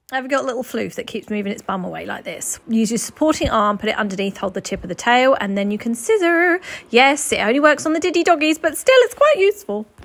I've got a little floof that keeps moving its bum away like this. Use your supporting arm, put it underneath, hold the tip of the tail, and then you can scissor. Yes, it only works on the diddy doggies, but still it's quite useful.